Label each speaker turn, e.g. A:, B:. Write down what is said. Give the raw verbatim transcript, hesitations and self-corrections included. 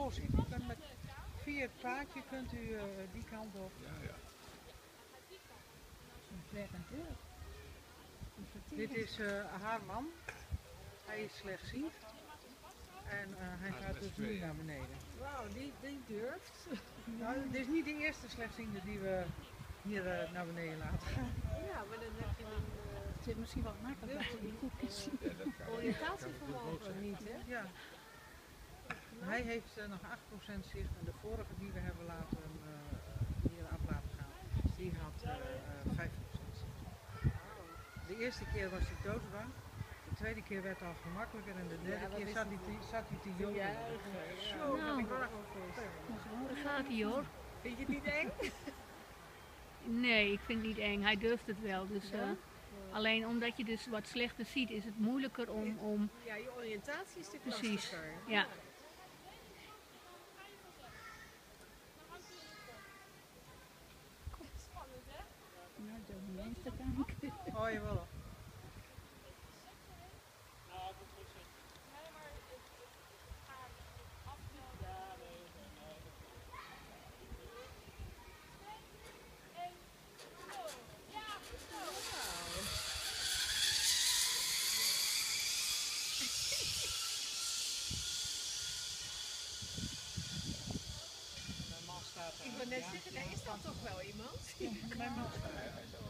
A: bos in. U kunt met, via het paadje kunt u uh, die kant op.
B: Ja, ja.
A: Dit is uh, haar man. Hij is slechtziend. En uh, hij
B: Ah,
A: gaat dus
B: twee,
A: nu
B: ja.
A: naar beneden.
C: Wauw, die, die durft.
A: Nou, dit is niet de eerste slechtziende die we hier uh, naar beneden laten gaan.
C: Ja, maar dan heb je een... Uh,
D: het zit misschien wel makkelijk dat je niet goed kan zien.
B: Ja, dat kan.
C: oriëntatievermogen niet, hè?
A: Ja. Hij heeft uh, nog acht procent zicht en de vorige die we hebben laten uh, hier af laten gaan, die had uh, uh, vijf procent zicht. De eerste keer was hij doodsbang, de tweede keer werd het al gemakkelijker en de derde
C: Ja,
A: keer zat hij, te, zat hij te
C: Ja,
A: jodelen.
C: ja.
A: Zo,
D: Nou.
A: dat ik wel gewoon voorstellen.
D: Daar gaat hij hoor.
C: Vind je het niet eng?
D: Nee, ik vind het niet eng. Hij durft het wel. Dus, uh,
C: Ja?
D: alleen omdat je dus wat slechter ziet, is het moeilijker om... om
C: Ja, je oriëntatie is natuurlijk
D: Precies.
C: lastiger.
D: Ja. Nou, zo niet eens te kijken.
A: Oh, jawel. Ik wil net zeggen, daar is dan toch wel iemand?
B: Mijn man staat.